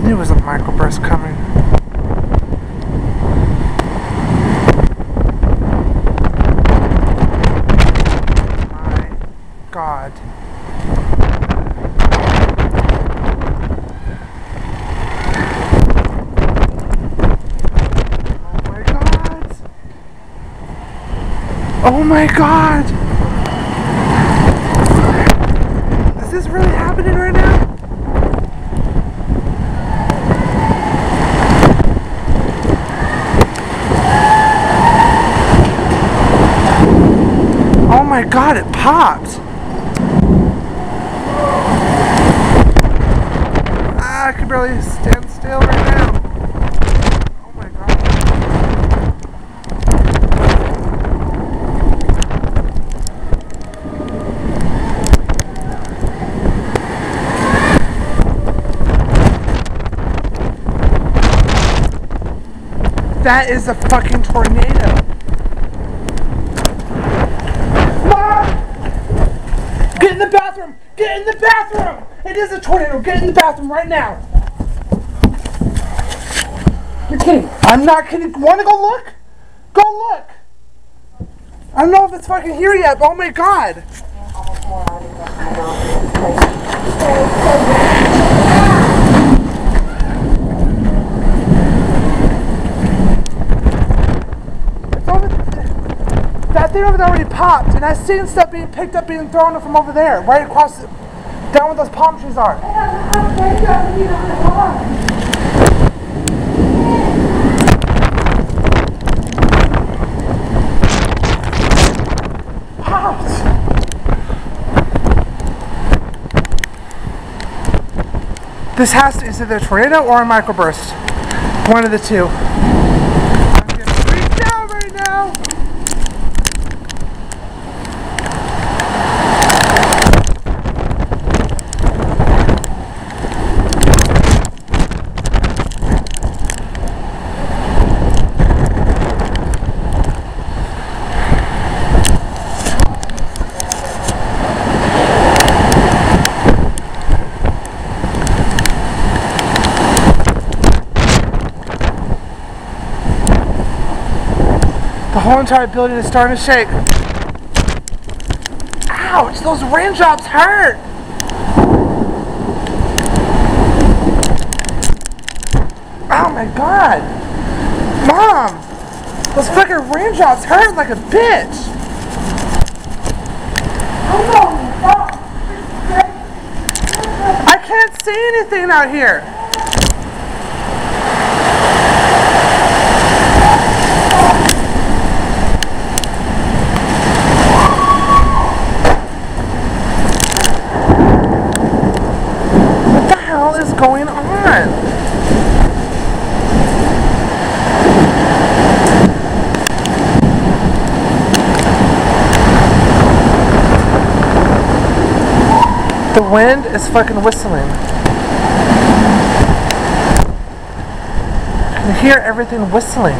knew it was a microburst coming. My God. Oh my God! Is this really happening right now? Oh my God, it popped! I can barely stand still right now. Oh my God. That is a fucking tornado. Mom! Get in the bathroom! Get in the bathroom! It is a tornado. Get in the bathroom right now. You're kidding. I'm not kidding. Want to go look? Go look. I don't know if it's fucking here yet, but oh my God. That thing over there already popped, and I seen stuff being picked up, being thrown from over there, right across, down where those palm trees are. Popped. This has to, is either a tornado or a microburst. One of the two. I'm getting freaked out right now. The whole entire building is starting to shake. Ouch, those raindrops hurt. Oh my God. Mom, those fucking raindrops hurt like a bitch. I can't see anything out here. What is going on? The wind is fucking whistling. I can hear everything whistling.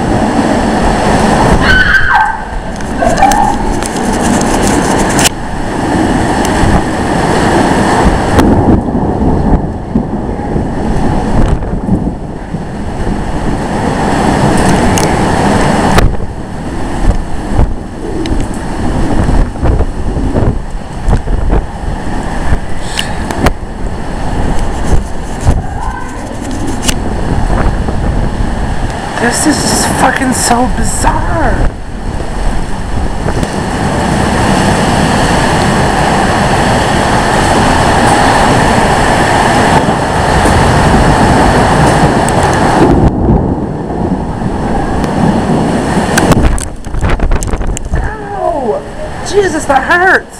This is just fucking so bizarre. Ow! Jesus, that hurts.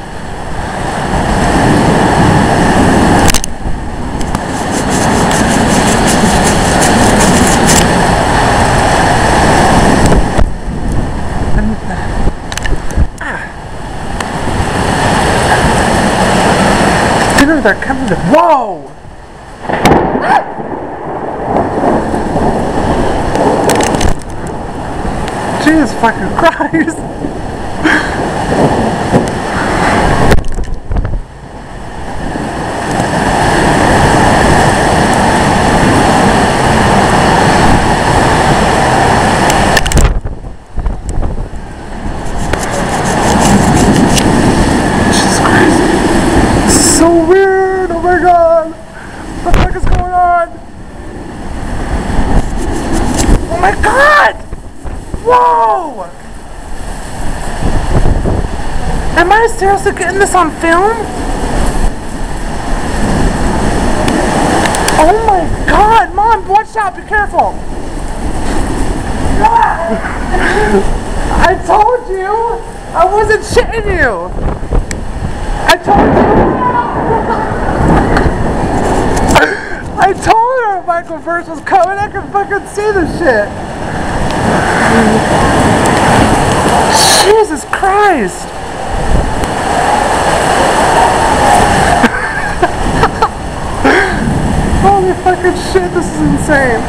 They're coming to. Whoa! Jesus fucking Christ! Whoa! Am I seriously getting this on film? Oh my god, Mom, watch out, be careful! I told you! I wasn't shitting you! I told you! I told her Microburst was coming, I could fucking see the shit! Jesus Christ! Holy fucking shit, this is insane!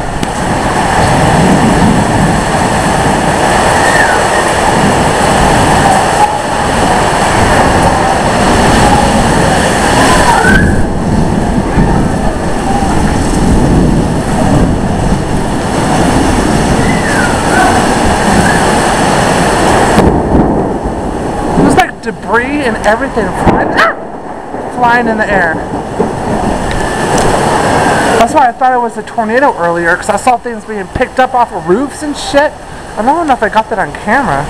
Debris and everything flying in the air. That's why I thought it was a tornado earlier, because I saw things being picked up off of roofs and shit. I don't know if I got that on camera.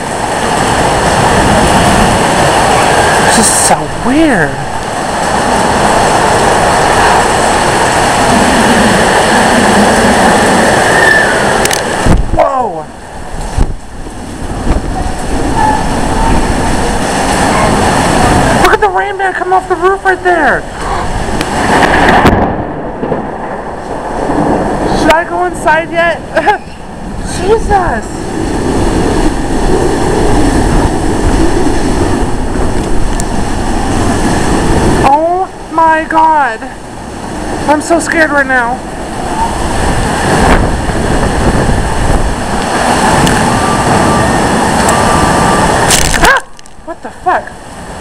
It's just so weird. Whoa! The rain man come off the roof right there. Should I go inside yet? Jesus. Oh my god. I'm so scared right now. Ah! What the fuck?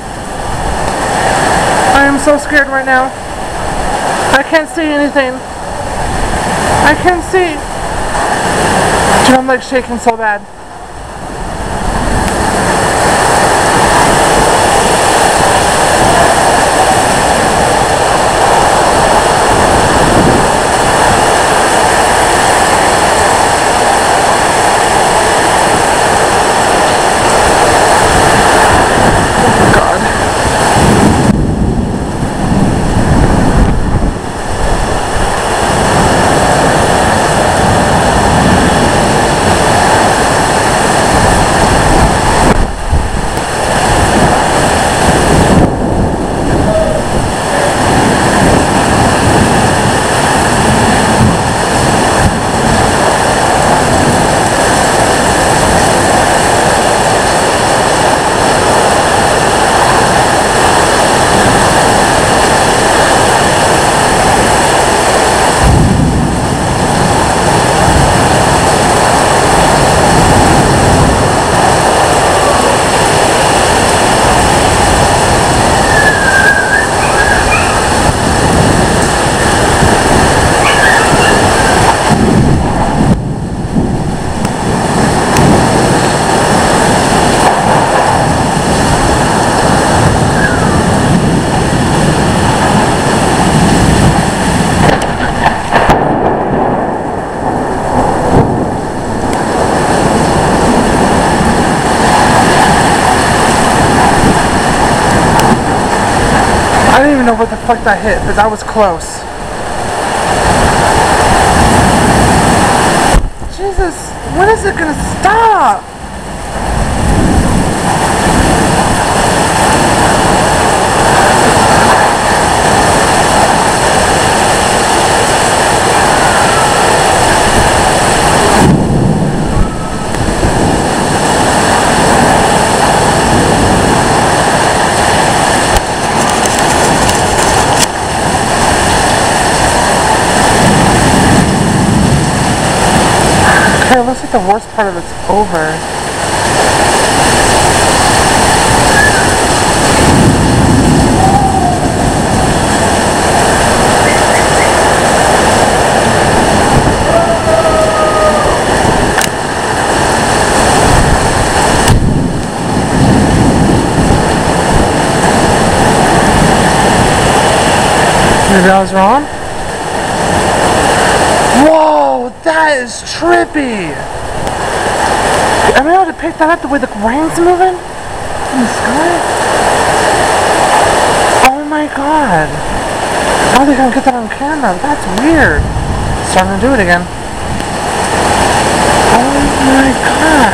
I am so scared right now. I can't see anything. I can't see. Dude, I'm like shaking so bad. I don't even know what the fuck that hit, but that was close. Jesus, when is it gonna stop? Okay, it looks like the worst part of it's over. Maybe I was wrong? Whoa, that is trippy! Am I able to pick that up the way the rain's moving in the sky? Oh my god. How are they gonna get that on camera? That's weird. Starting to do it again. Oh my god.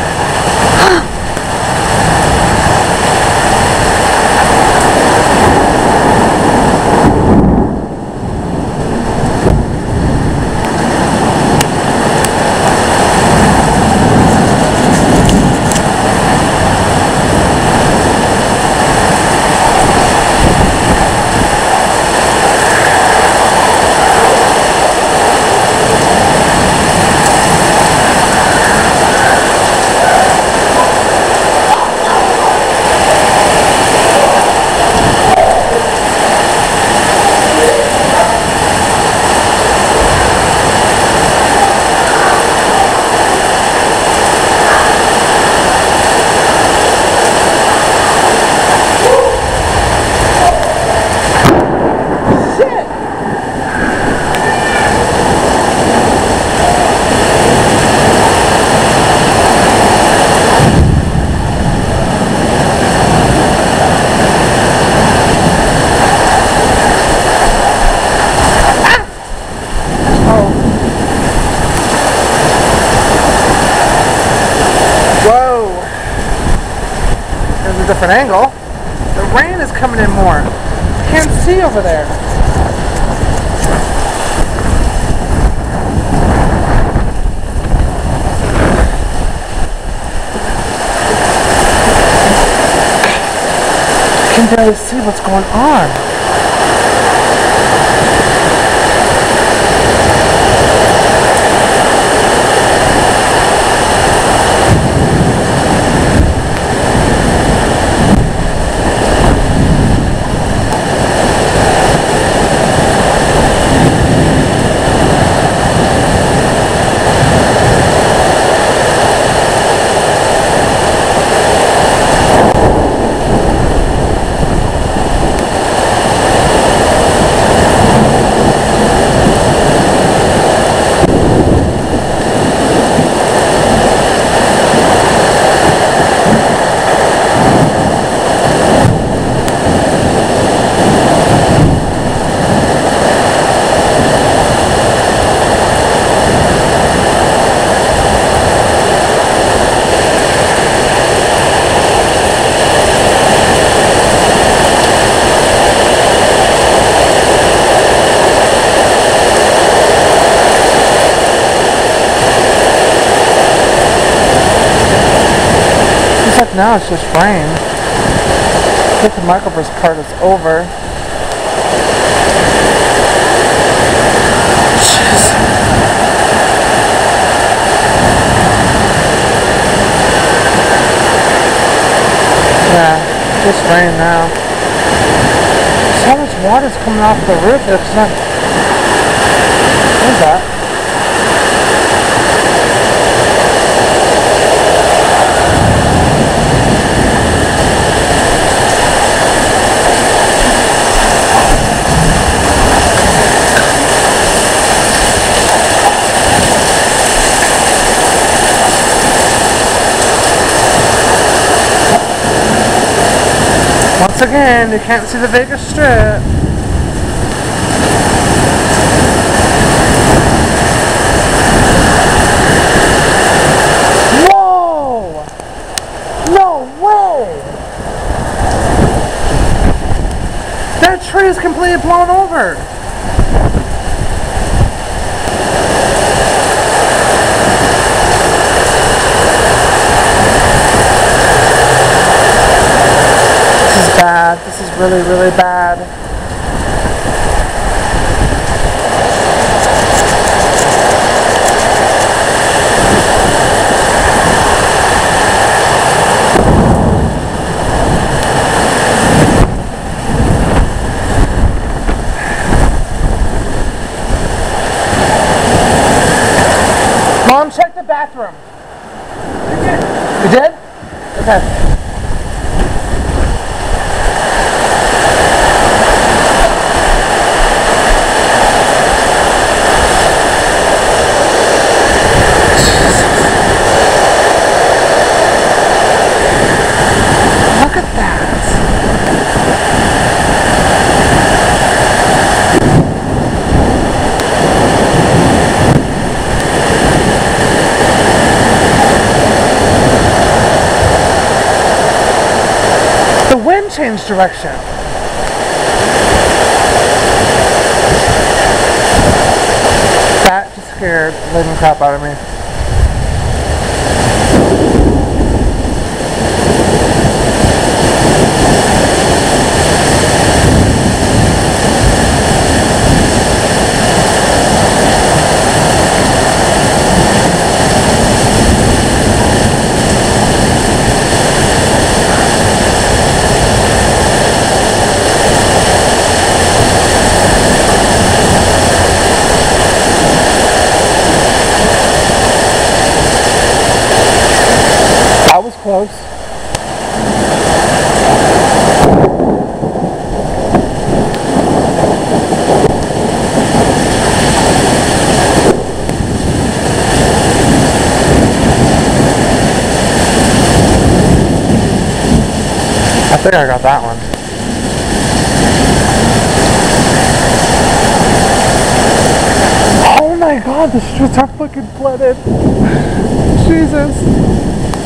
Different angle. The rain is coming in more. Can't see over there. I can barely see what's going on. Except now it's just rain. I think the Microburst part is over. Jeez. Yeah, just rain now. So much water's coming off the roof. It's not. What is that? Once again, you can't see the Vegas Strip. Whoa! No way! That tree is completely blown over. Bad. This is really, really bad. Mom, check the bathroom. You did? Okay. change direction. That just scared the living crap out of me. That was close. I think I got that one. Oh my god, the streets are fucking flooded. Jesus.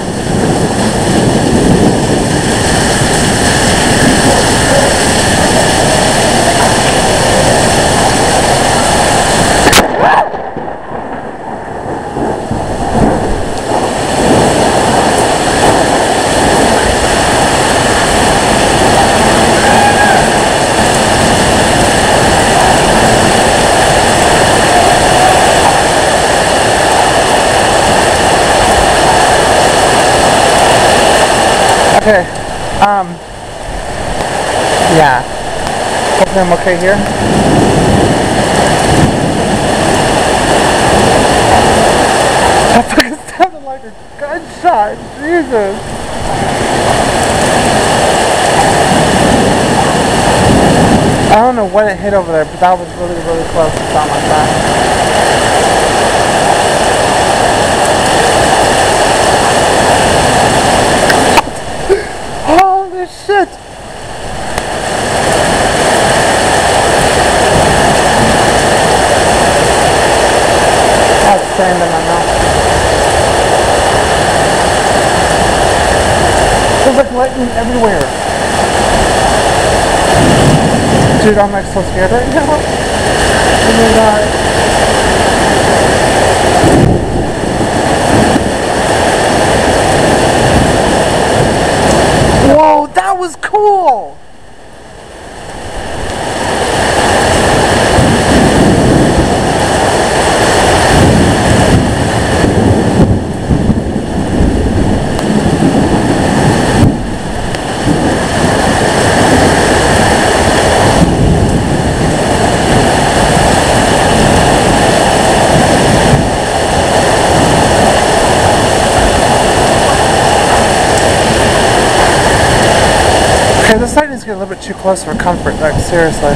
Okay, yeah, hopefully I'm okay here. That fucking sounded like a gunshot, Jesus. I don't know what it hit over there, but that was really, really close to sound like that. Holy shit! That's sand in my mouth. There's like lightning everywhere. Dude, I'm like so scared right now. Oh my god. Whoa, that was cool! Okay, this light is getting a little bit too close for comfort, like seriously.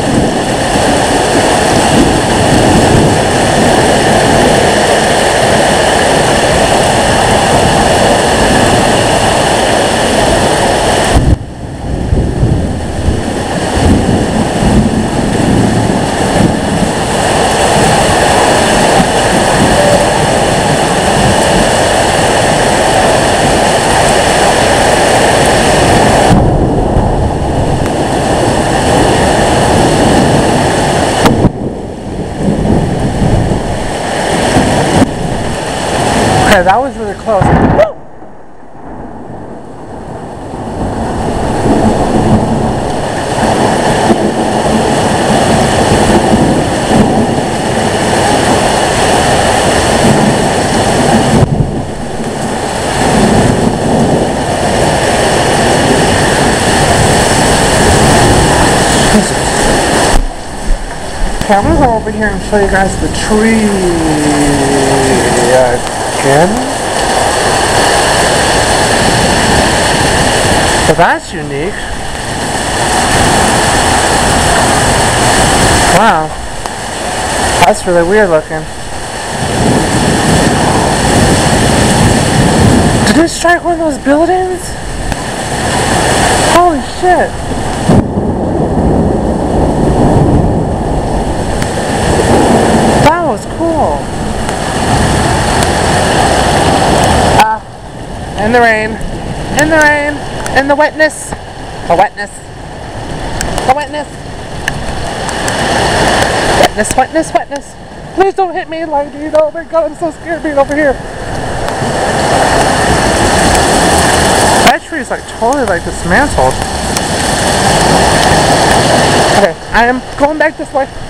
Okay, that was really close. Woo! Okay, I'm gonna go over here and show you guys the tree again. So that's unique. Wow. That's really weird looking. Did it strike one of those buildings? Holy shit. That was cool. In the rain. In the rain. In the wetness. The wetness. The wetness. Wetness, wetness, wetness. Please don't hit me, Lightning. Oh my god, I'm so scared being over here. That tree is like totally like dismantled. Okay, I am going back this way.